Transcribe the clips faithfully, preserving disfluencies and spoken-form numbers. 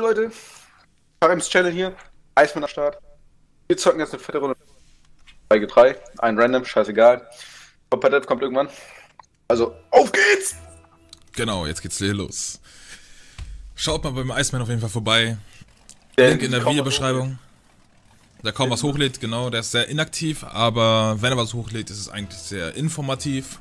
Leute? Karims Channel hier. Eismann am Start. Wir zocken jetzt eine fette Runde. drei gegen drei. Ein Random, scheißegal. Competitive kommt irgendwann. Also, auf geht's! Genau, jetzt geht's hier los. Schaut mal beim Iceman auf jeden Fall vorbei. Der Link in der Videobeschreibung. Der kaum was hochlädt, genau. Der ist sehr inaktiv, aber wenn er was hochlädt, ist es eigentlich sehr informativ.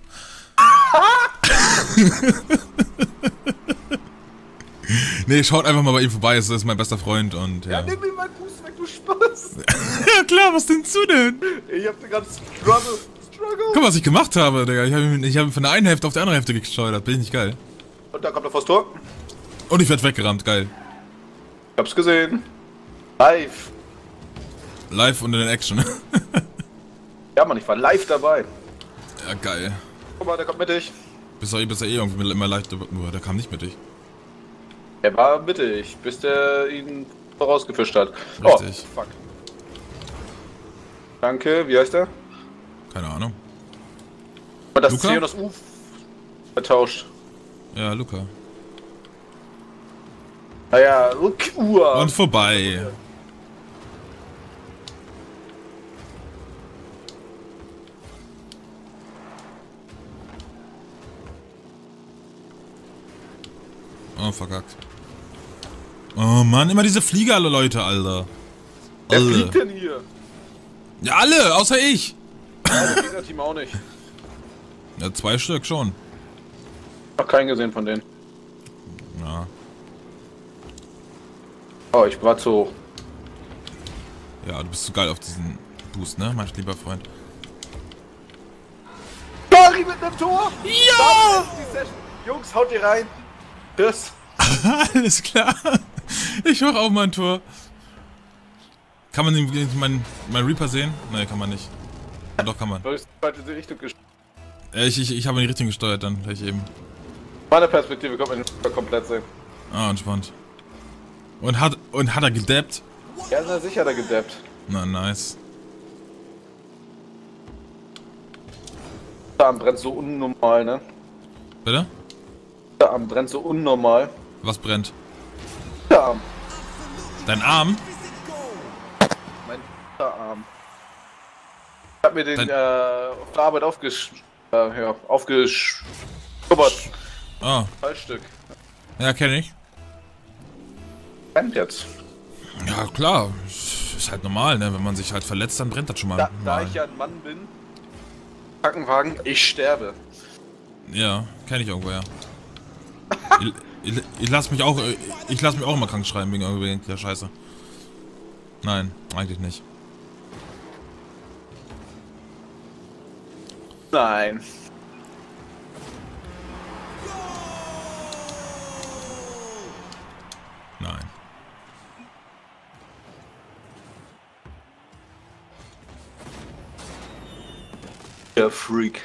Nee, schaut einfach mal bei ihm vorbei, das ist mein bester Freund und ja. Ja, nimm mir meinen Fuß weg, du Spaß! Ja klar, was denn du denn? Ich hab den ganzen Struggle. Struggle! Guck mal, was ich gemacht habe, Digga. Ich habe ihn, ich hab ihn von der einen Hälfte auf die andere Hälfte gesteuert. Bin ich nicht geil? Und da kommt er vors Tor. Und ich werd weggerammt, geil. Ich hab's gesehen. Live. Live und in Action. Ja, Mann, ich war live dabei. Ja, geil. Guck mal, der kommt mittig. Bist du bis er eh irgendwie immer leicht. Nur, der kam nicht mit dich. Er war mittig, bis der ihn vorausgefischt hat. Richtig. Oh, fuck. Danke, wie heißt der? Keine Ahnung. Und das Luca? C und das U vertauscht. Ja, Luca. Naja, Luca. Und vorbei. Oh, verkackt. Oh Mann, immer diese Flieger, alle Leute, Alter. Wer Alle. fliegt denn hier? Ja, alle, außer ich. Ja, das Gegnerteam auch nicht. Ja, zwei Stück schon. Noch keinen gesehen von denen. Ja. Oh, ich war zu hoch. Ja, du bist zu geil auf diesen Boost, ne, mein lieber Freund. Dari mit einem Tor! Ja! Die Session. Jungs, haut ihr rein. Das. Alles klar. Ich mach auch mal ein Tor. Kann man den, mein, mein Reaper sehen? Nein, kann man nicht. Ja, doch, kann man. Du bist in die Richtung gesteuert. Ja, ich, ich, ich habe in die Richtung gesteuert dann, gleich eben. Meine Perspektive kommt man nicht komplett sehen. Ah, entspannt. Und hat, und hat er gedappt? Ja, na sicher, da gedappt. Na, nice. Der Arm brennt so unnormal, ne? Bitte? Der Arm brennt so unnormal. Was brennt? Der Arm. Dein Arm? Mein Arm. Ich hab mir den Dein äh, auf der Arbeit aufgesch... Äh, ja, aufgeschubbert. Ah, Fallstück. ja, kenne ich. Brennt jetzt. Ja, klar. Ist halt normal, ne? Wenn man sich halt verletzt, dann brennt das schon mal. Da, da mal. ich ja ein Mann bin, Krankenwagen, ich sterbe. Ja, kenne ich irgendwo, ja. ich, ich, ich lass mich auch, ich lass mich auch immer krank schreiben wegen irgendwelcher Scheiße. Nein, eigentlich nicht. Nein. Nein. Der Freak.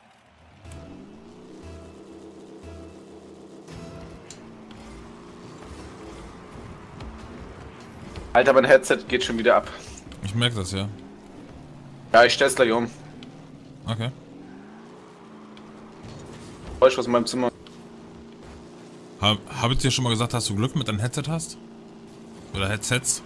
Alter, mein Headset geht schon wieder ab. Ich merke das, ja. Ja, ich stell's gleich um. Okay. Geräusch aus meinem Zimmer. Hab, hab ich dir schon mal gesagt, dass du Glück mit deinem Headset hast? Oder Headsets?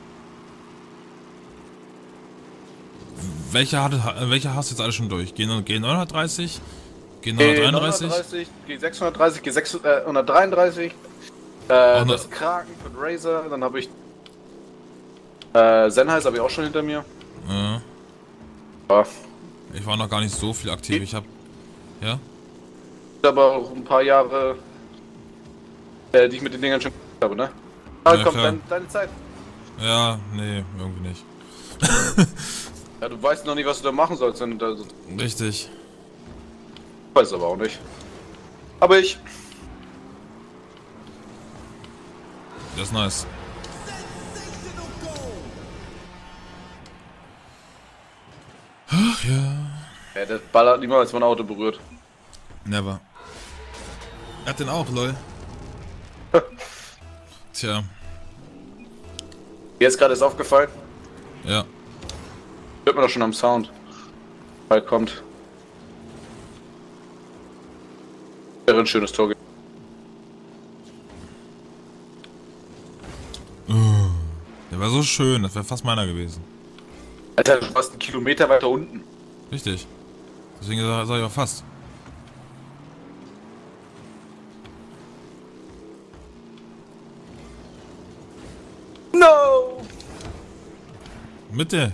Welche, hatte, welche hast du jetzt alle schon durch? G neunhundertdreißig? G neunhundertdreiunddreißig? G sechshundertdreißig, G sechshundertdreiunddreißig, äh, Oh, das Kraken von Razer, dann habe ich äh, Sennheiser habe ich auch schon hinter mir. Ja. Ja. Ich war noch gar nicht so viel aktiv. Ich hab. Ja? Aber auch ein paar Jahre, äh, die ich mit den Dingern schon habe, ne? Ah, Ja, komm, klar. dein, deine Zeit. Ja, nee, irgendwie nicht. Ja, du weißt noch nicht, was du da machen sollst, wenn du da. Richtig. Ich weiß aber auch nicht. Aber ich. Das ist nice. Ach ja. Ja, der Ball hat niemals mein Auto berührt. Never. Er hat den auch, lol. Tja. Jetzt gerade ist aufgefallen. Ja. Hört man doch schon am Sound. Bald kommt. Wäre ein schönes Tor. schön, das wäre fast meiner gewesen. Alter, du warst einen Kilometer weiter unten. Richtig. Deswegen sag, sag ich auch fast. No! Mitte.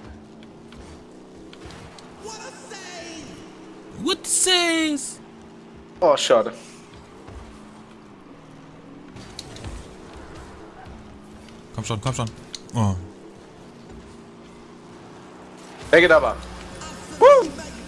What says? Oh, schade. Komm schon, komm schon. Oh. Take it aber. Woo!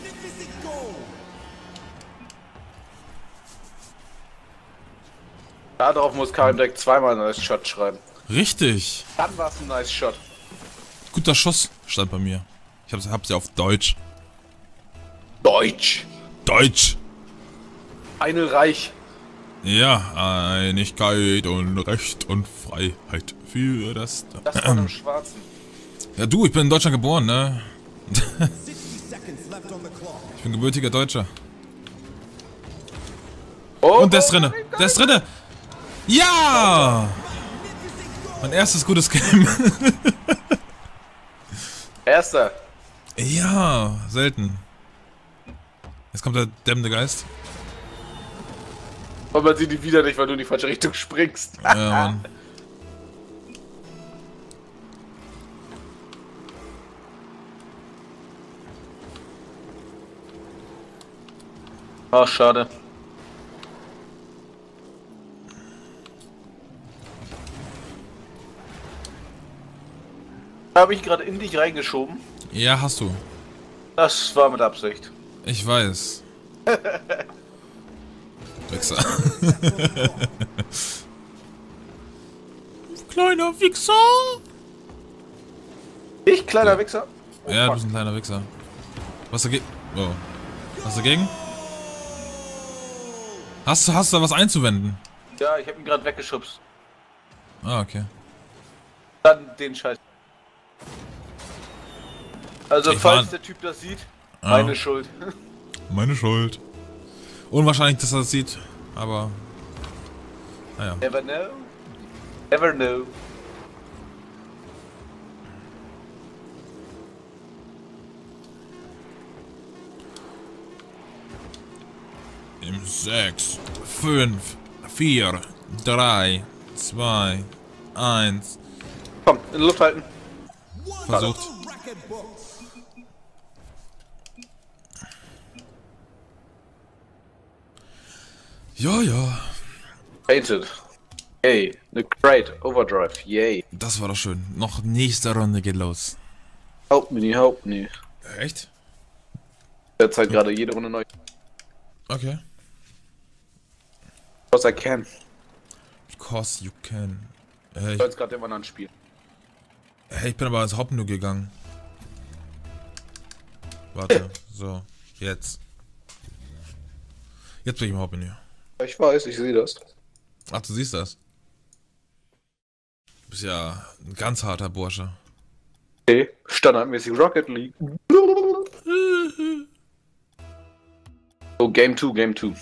Darauf muss Karim direkt zweimal ein nice Shot schreiben. Richtig. Dann war es ein nice Shot. Guter Schuss stand bei mir. Ich hab's, hab's ja auf Deutsch. Deutsch. Deutsch. Einel Reich. Ja, Einigkeit und Recht und Freiheit für das... Das von dem Schwarzen. Ja du, ich bin in Deutschland geboren, ne? Ich bin gebürtiger Deutscher. Oh, Und der ist drinne. Der ist drinne. Ja! Mein erstes gutes Game. Erster. Ja, selten. Jetzt kommt der dämmende Geist. Und man sieht die wieder nicht, weil du in die falsche Richtung springst. Ja, Mann. Ach, schade. Habe ich gerade in dich reingeschoben? Ja, hast du. Das war mit Absicht. Ich weiß. Wichser. Kleiner Wichser. Ich, kleiner Wichser? Oh, Ja, du fuck. bist ein kleiner Wichser. Was dagegen? Oh. Was dagegen? Hast du, hast du da was einzuwenden? Ja, ich hab ihn gerade weggeschubst. Ah, okay. Dann den Scheiß. Also, Ich falls war- der Typ das sieht, Ah. meine Schuld. Meine Schuld. Unwahrscheinlich, dass er das sieht, aber... Naja. Never know. Never know. Im sechs, fünf, vier, drei, zwei, eins. Komm, in der Luft halten. Versucht. Ja, ja. Painted. Yay. Eine Great Overdrive. Yay. Das war doch schön. Noch nächste Runde geht los. Help me, help me. Echt? Derzeit gerade jede Runde neu. Okay. Was I can. Because you can. Äh, Ich ich, soll jetzt gerade immer anderen spielen. hey, ich bin aber als Hauptmenü gegangen. Warte, so. Jetzt. Jetzt bin ich im Hauptmenü. Ich weiß, ich sehe das. Ach, du siehst das. Du bist ja ein ganz harter Bursche. Okay, standardmäßig Rocket League. So, Game zwei, Game zwei.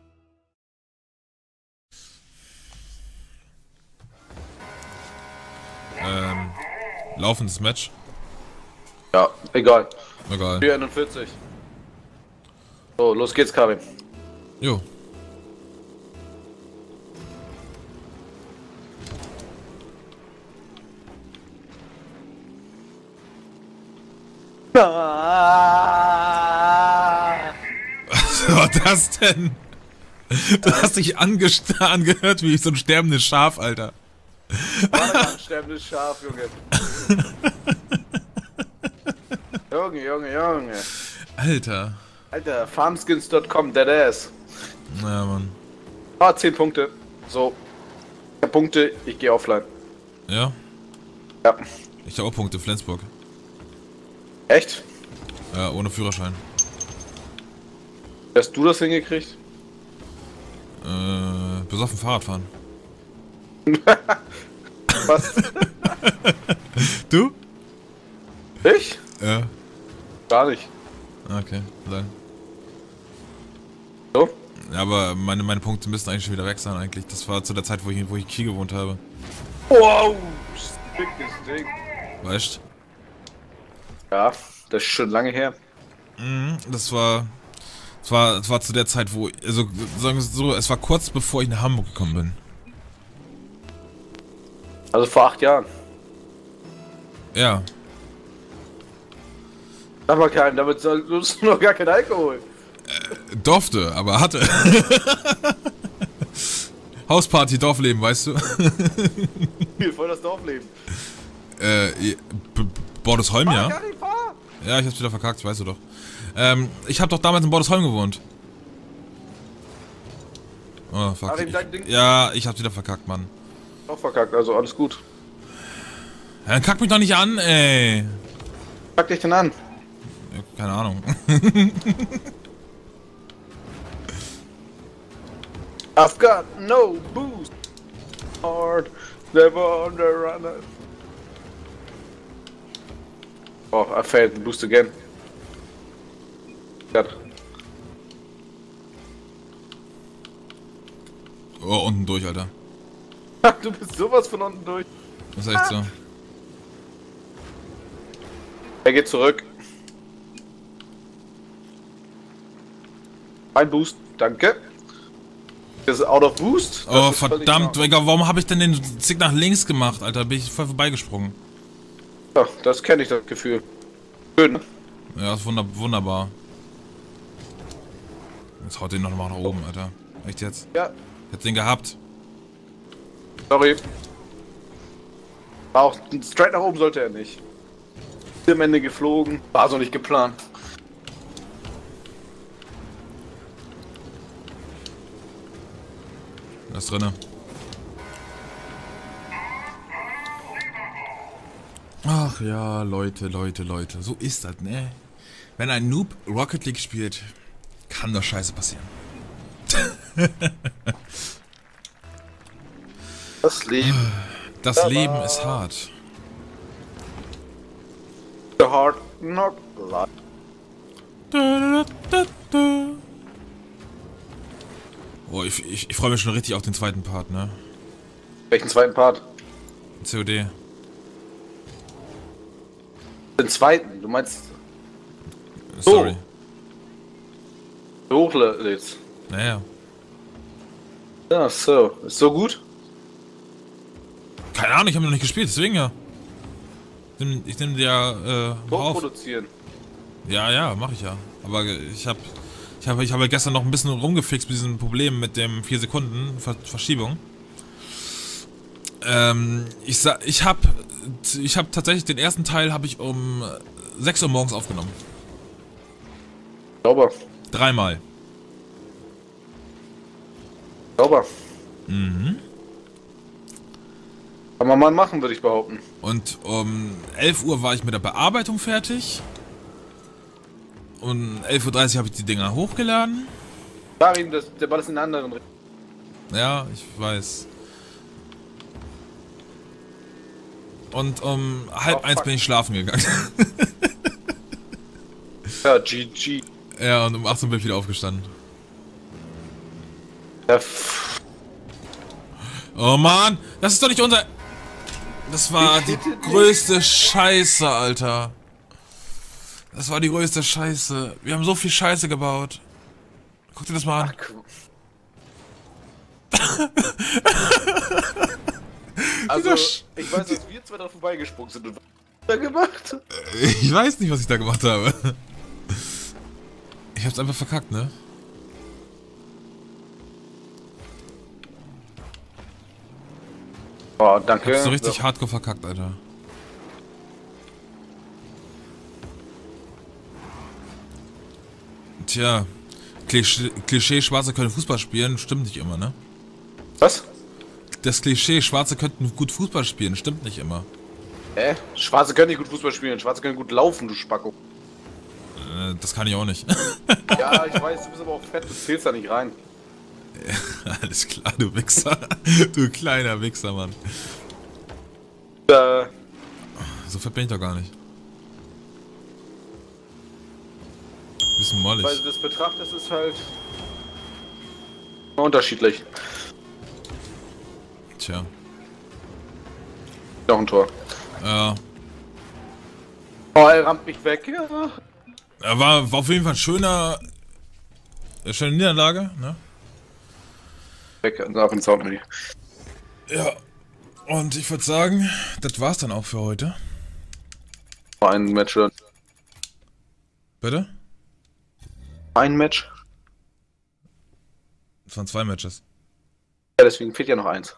Ähm, laufendes Match. Ja, egal. Egal. vierundvierzig. So, los geht's, Karim. Jo. Was war das denn? Du hast dich angest- angehört wie so ein sterbendes Schaf, Alter. Ein sterbendes Schaf, Junge. Junge, Junge, Junge. Alter. Alter, farmskins Punkt com, dead ass. Naja, Mann. Ah, zehn Punkte. So. Ich hab Punkte, ich gehe offline. Ja? Ja. Ich hab auch Punkte, Flensburg. Echt? Ja, ohne Führerschein. Hast du das hingekriegt? Äh, besoffen Fahrrad fahren. Was? Du? Ich? Ja. Gar nicht. Okay, dann. So? Ja, aber meine, meine Punkte müssten eigentlich schon wieder weg sein, eigentlich. Das war zu der Zeit, wo ich, wo ich in Kiel gewohnt habe. Wow! Dickes Ding. Weißt Ja, das ist schon lange her. mhm, das war, das war, das war zu der Zeit, wo, also sagen wir es so, es war kurz bevor ich nach Hamburg gekommen bin. Also vor acht Jahren. Ja. Sag mal keinen, damit sollst du noch gar keinen Alkohol. Äh, durfte, aber hatte. Hausparty, Dorfleben, weißt du? Voll das Dorfleben. äh, Bordesholm, ja? Karin, fahr! Ja, ich hab's wieder verkackt, weißt du doch. Ähm, ich hab doch damals in Bordesholm gewohnt. Oh, fuck. Karin, dein Ich, Ding- ja, ich hab's wieder verkackt, Mann. Auch verkackt, also alles gut. Ja, dann kack mich doch nicht an, ey. Pack dich denn an. Ja, keine Ahnung. I've got no boost. Hard, never on the runner. Oh, I failed the boost again. God. Oh, unten durch, Alter. Du bist sowas von unten durch. Das ist echt so. Er geht zurück. Ein Boost, danke. Das ist out of boost. Das Oh, ist völlig verdammt, klar. Digga, warum habe ich denn den Stick nach links gemacht, Alter? Bin ich voll vorbeigesprungen. Ja, das kenne ich, das Gefühl. Schön. Ja, ist wunder wunderbar. Jetzt haut den noch mal nach oben, Alter. Echt jetzt? Ja, Ich hätte den gehabt. sorry. War auch straight nach oben sollte er nicht. Am Ende geflogen. War so nicht geplant. Das ist drinne. Ach ja, Leute, Leute, Leute. So ist das, ne? Wenn ein Noob Rocket League spielt, kann doch Scheiße passieren. Das Leben. Das Tada. Leben ist hart. The hard knock life. Da, da, da, da. Oh, ich, ich, ich freue mich schon richtig auf den zweiten Part, ne? Welchen zweiten Part? C O D. Den zweiten, du meinst Sorry. hochlädst. Naja. Ja, so. Ist so gut? Keine Ahnung, ich habe noch nicht gespielt, deswegen ja. Ich nehm, ich nehm dir ja äh, auf. Hochproduzieren. Ja, ja, mache ich ja. Aber ich habe ich habe ich habe gestern noch ein bisschen rumgefixt mit diesem Problem mit dem vier Sekunden Ver Verschiebung. Ähm, ich sa ich habe ich habe tatsächlich den ersten Teil habe ich um sechs Uhr morgens aufgenommen. Sauber. Dreimal. Sauber. Mhm. Kann man mal machen, würde ich behaupten. Und um elf Uhr war ich mit der Bearbeitung fertig. Um elf Uhr dreißig habe ich die Dinger hochgeladen. Karin, das, der Ball ist in der anderen Richtung. Ja, ich weiß. Und um halb Oh, eins fuck. bin ich schlafen gegangen. Ja, G G. Ja, und um achtzehn bin ich wieder aufgestanden. Ja, pff. Oh Mann, das ist doch nicht unser... Das war die größte Scheiße, Alter. Das war die größte Scheiße. Wir haben so viel Scheiße gebaut. Guck dir das mal an. Also, ich weiß, dass wir zwei da vorbeigesprungen sind und was hast du da gemacht? Ich weiß nicht, was ich da gemacht habe. Ich hab's einfach verkackt, ne? Oh, danke. Ich hab's so richtig so hardcore verkackt, Alter. Tja, Klischee, Klischee, Schwarze können Fußball spielen, stimmt nicht immer, ne? Was? Das Klischee, Schwarze könnten gut Fußball spielen, stimmt nicht immer. Hä? Schwarze können nicht gut Fußball spielen, Schwarze können gut laufen, du Spacko. Äh, das kann ich auch nicht. Ja, ich weiß, du bist aber auch fett, du zählst da nicht rein. Alles klar, du Wichser. Du kleiner Wichser, Mann. Äh, So fett bin ich doch gar nicht. Bisschen mollig. weil du das betrachtest, ist halt unterschiedlich. Tja. Noch ein Tor. Ja. Oh, er rammt mich weg, ja. Er war, war auf jeden Fall ein schöner. Eine schöne Niederlage, ne? Weg, also auf den Sound mit dir. Ja. Und ich würde sagen, das war's dann auch für heute. Ein Match oder? Bitte? Ein Match? Das waren zwei Matches. Ja, deswegen fehlt ja noch eins.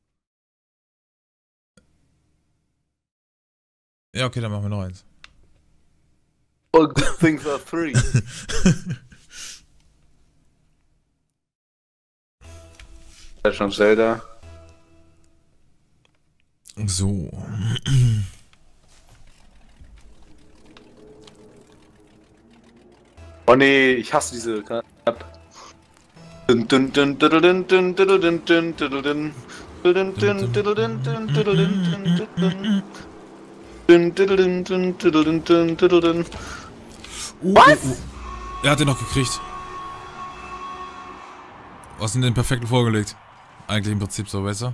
Ja, okay, dann machen wir noch eins. All good things are three. Legend of Zelda. So. Oh nee, ich hasse diese Knapp. Dun dun dun dun dun dun dun dun dun dun dun dun dun dun dun dun dun dun. Was? Er hat den noch gekriegt. Was sind den perfekten vorgelegt? Eigentlich im Prinzip so, weißt du?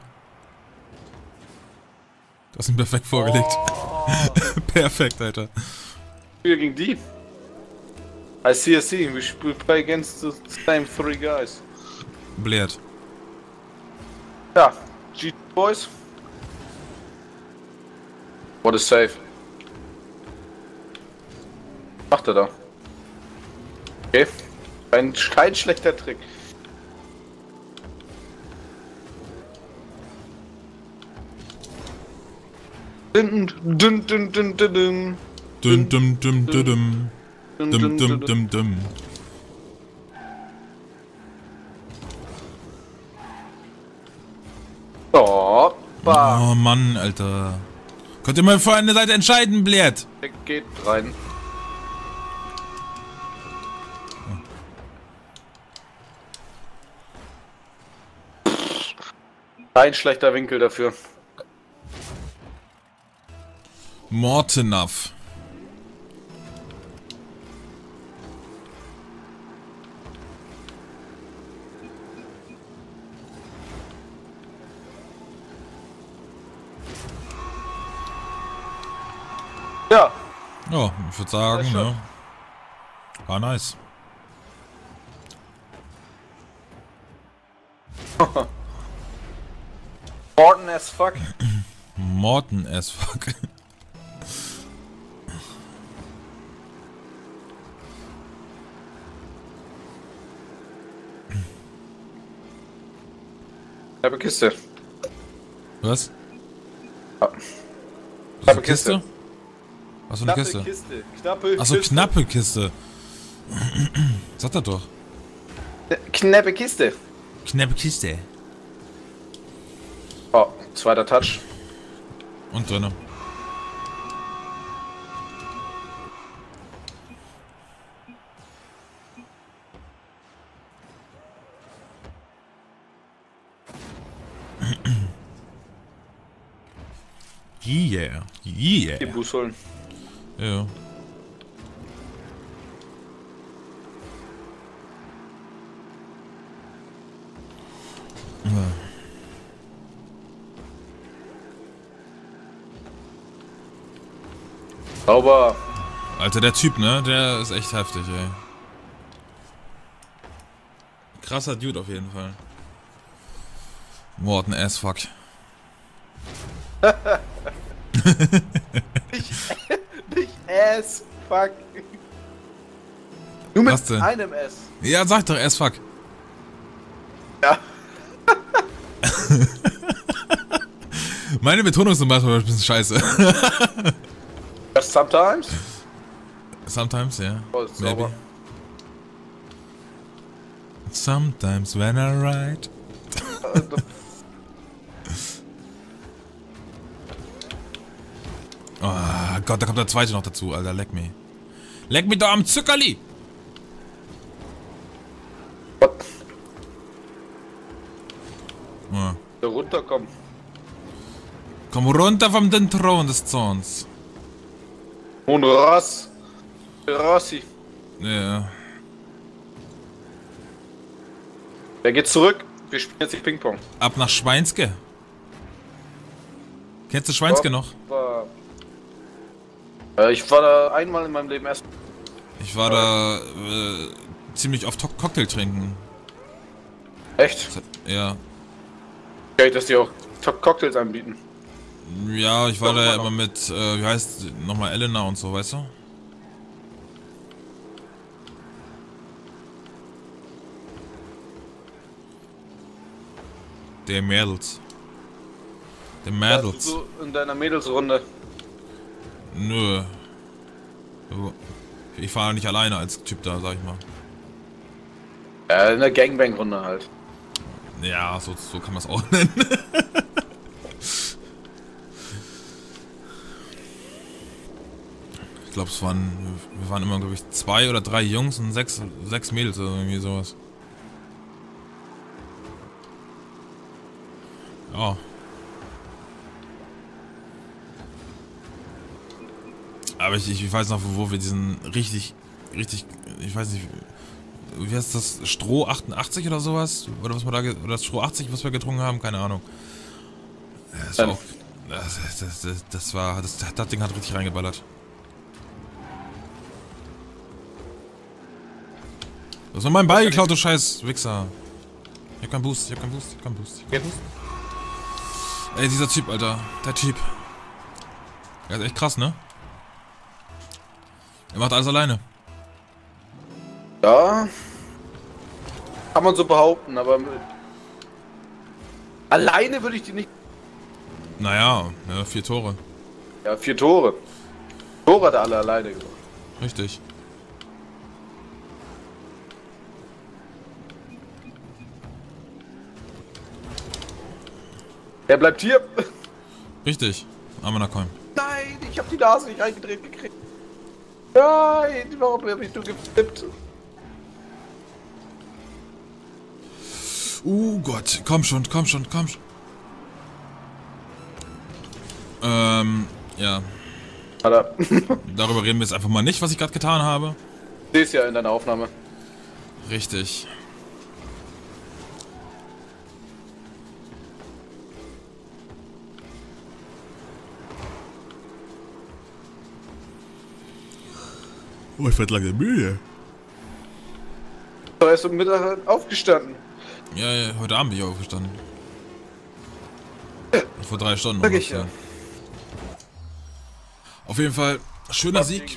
Du hast ihn perfekt vorgelegt. Oh. Perfekt, Alter. Spiel gegen die. I see, I see. We should play against the same three guys. Blared. Ja, G Boys. What is safe? Macht er da? Okay. Ein, kein schlechter Trick. Dun dun dun dun dun dun. Dum dum dum dum dum. Dum dum dum dum. Oh, oh Mann, Alter. Könnt ihr mal für eine Seite entscheiden, Blared? Der geht rein. Ein schlechter Winkel dafür. Mortenov. Ja. Ja, ich würde sagen, ne? War nice. Morten as fuck. Morten as fuck. Knappe Kiste. Was? Ja. Knappe Kiste? Kiste? Was für eine Knappe Kiste? Kiste. Knappe Achso, Kiste. knappe Kiste. Sag das doch. Knappe Kiste. Knappe Kiste. Oh, zweiter Touch. Und drinne. Yeah. Yeah. Die Boost holen. Ja. Ja. Sauber. Alter, der Typ, ne? Der ist echt heftig, ey. Krasser Dude auf jeden Fall. Morten as fuck. nicht, nicht as fuck. Nur mit Was denn? einem S. Ja, sag doch as fuck. Ja. Meine Betonung ist zum Beispiel ein bisschen scheiße. Just sometimes? Sometimes, ja. Yeah. Oh, maybe. Sauber. Sometimes when I ride. Oh Gott, da kommt der zweite noch dazu, Alter. Leck mich. Leck mich doch am Zuckerli! What? Ja. Da runterkommen. Komm runter vom den Thron des Zorns. Und Ross. Rossi. Ja. Wer geht zurück? Wir spielen jetzt nicht Ping-Pong. Ab nach Schweinske. Kennst du Schweinske noch? War Äh, ich war da einmal in meinem Leben erst. Ich war da äh, ziemlich oft Cocktail trinken. Echt? Ja. Okay, dass die auch Cocktails anbieten. Ja, ich war da ja immer mit, äh, wie heißt nochmal, Elena und so, weißt du? Der Mädels. Der Mädels. So in deiner Mädelsrunde. Nö. Ich fahre nicht alleine als Typ da, sag ich mal. Ja, in der Gangbang-Runde halt. Ja, so, so kann man es auch nennen. Ich glaube, es waren, wir waren immer, glaube ich, zwei oder drei Jungs und sechs, sechs Mädels oder irgendwie sowas. Ja. Aber ich, ich weiß noch, wo wir diesen richtig, richtig, ich weiß nicht, wie heißt das, Stroh achtundachtzig oder sowas? Oder was wir da, oder das Stroh achtzig, was wir getrunken haben, keine Ahnung. Das war auch, das, das, das, das war, das, das Ding hat richtig reingeballert. Das war mein Ball geklaut, du scheiß Wichser. Ich hab keinen Boost, ich hab keinen Boost, ich hab keinen Boost. Ich hab keinen Boost. Ey, dieser Typ, Alter. Der Typ. Der ist echt krass, ne? Er macht alles alleine. Ja. Kann man so behaupten, aber mit... alleine würde ich die nicht... Naja, ja, vier Tore. Ja, vier Tore. Tore hat er alle alleine gemacht. Richtig. Er bleibt hier. Richtig. Amanakoim. Nein, ich hab die Nase nicht reingedreht gekriegt. Nein, warum hab ich nur geflippt? Uh Gott, komm schon, komm schon, komm schon. Ähm, ja. Alter. Darüber reden wir jetzt einfach mal nicht, was ich gerade getan habe. Ich seh's ja in deiner Aufnahme. Richtig. Oh, ich werd lange müde. Er ist um Mittag aufgestanden. Ja, ja, heute Abend bin ich aufgestanden. Vor drei Stunden. Sag ich ja. Auf jeden Fall, schöner Sieg.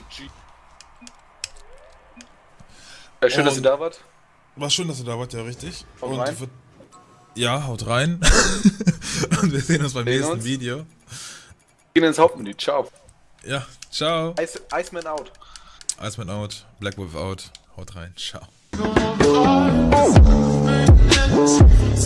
Ja, schön, dass ihr da wart. War schön, dass ihr da wart, ja, richtig. Haut Und rein. für, ja, haut rein. Und wir sehen uns beim Sehen nächsten uns. Video. Gehen ins Hauptmenü. Ciao. Ja, ciao. Ice, Iceman out. Iceman out, Black Wolf out. Haut rein, ciao. Oh.